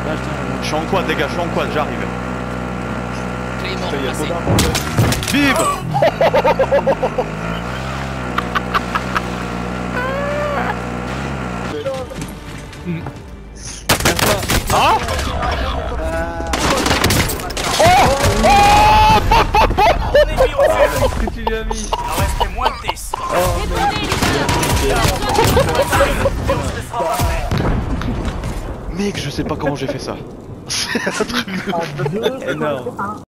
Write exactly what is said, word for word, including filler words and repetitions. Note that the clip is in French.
Je suis en quad, les gars, je suis en quad, j'arrive. Clément, passé. Bim. Ah. Oh. Oh. Qu'est-ce que tu lui as mis? Il en restait moins de dix. Mec, je sais pas comment j'ai fait ça. C'est un truc de... Énorme.